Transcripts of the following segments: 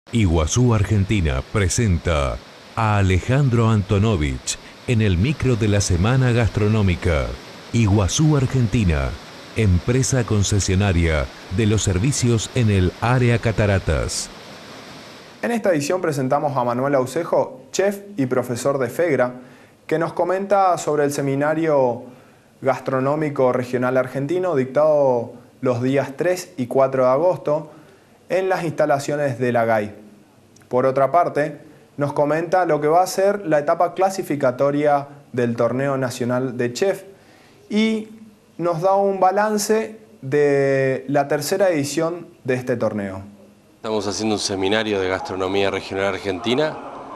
Iguazú, Argentina, presenta a Alejandro Antonovich en el micro de la Semana Gastronómica. Iguazú, Argentina, empresa concesionaria de los servicios en el área Cataratas. En esta edición presentamos a Manuel Aucejo, chef y profesor de FEGRA, que nos comenta sobre el seminario gastronómico regional argentino dictado los días 3 y 4 de agosto en las instalaciones de la GAI. Por otra parte, nos comenta lo que va a ser la etapa clasificatoria del Torneo Nacional de Chef y nos da un balance de la tercera edición de este torneo. Estamos haciendo un seminario de gastronomía regional argentina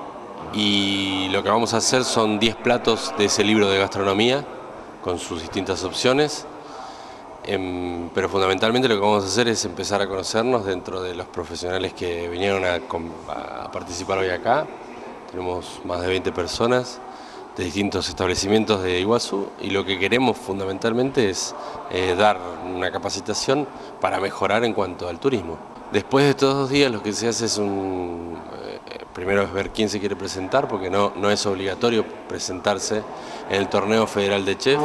y lo que vamos a hacer son 10 platos de ese libro de gastronomía con sus distintas opciones, pero fundamentalmente lo que vamos a hacer es empezar a conocernos dentro de los profesionales que vinieron a participar hoy acá. Tenemos más de 20 personas de distintos establecimientos de Iguazú y lo que queremos fundamentalmente es dar una capacitación para mejorar en cuanto al turismo. Después de estos 2 días lo que se hace es primero es ver quién se quiere presentar, porque no es obligatorio presentarse en el Torneo Federal de Chef.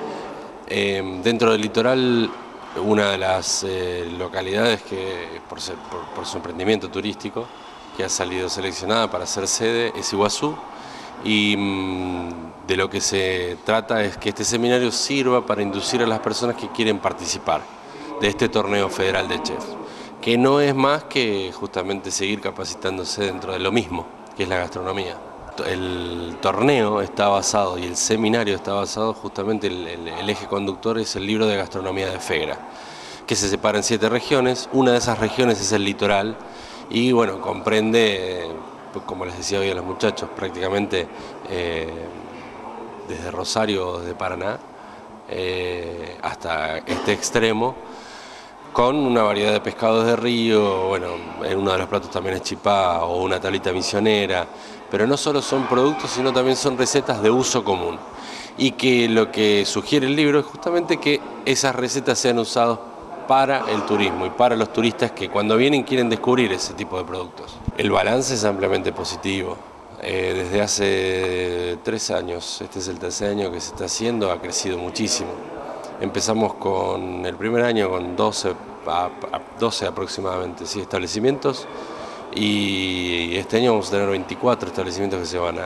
Dentro del litoral, una de las localidades que por su emprendimiento turístico que ha salido seleccionada para ser sede es Iguazú, y de lo que se trata es que este seminario sirva para inducir a las personas que quieren participar de este Torneo Federal de Chef, que no es más que justamente seguir capacitándose dentro de lo mismo, que es la gastronomía. El torneo está basado y el seminario está basado justamente, el eje conductor es el libro de gastronomía de FEGRA, que se separa en 7 regiones. Una de esas regiones es el litoral y bueno, comprende, como les decía hoy a los muchachos, prácticamente desde Rosario, desde Paraná, hasta este extremo, con una variedad de pescados de río. Bueno, en uno de los platos también es chipá o una tablita misionera, pero no solo son productos, sino también son recetas de uso común. Y que lo que sugiere el libro es justamente que esas recetas sean usadas para el turismo y para los turistas que cuando vienen quieren descubrir ese tipo de productos. El balance es ampliamente positivo. Desde hace 3 años, este es el tercer año que se está haciendo, ha crecido muchísimo. Empezamos con el primer año con 12 aproximadamente, sí, establecimientos, y este año vamos a tener 24 establecimientos que se van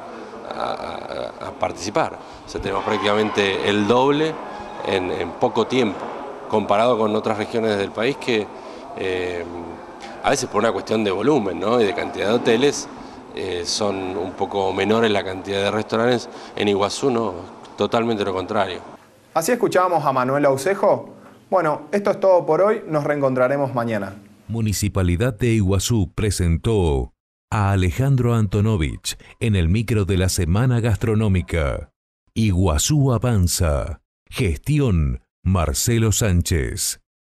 a participar. O sea, tenemos prácticamente el doble en poco tiempo, comparado con otras regiones del país que a veces por una cuestión de volumen, ¿no?, y de cantidad de hoteles, son un poco menores la cantidad de restaurantes. En Iguazú no, totalmente lo contrario. Así escuchábamos a Manuel Aucejo. Bueno, esto es todo por hoy, nos reencontraremos mañana. Municipalidad de Iguazú presentó a Alejandro Antonovich en el micro de la Semana Gastronómica. Iguazú avanza. Gestión Marcelo Sánchez.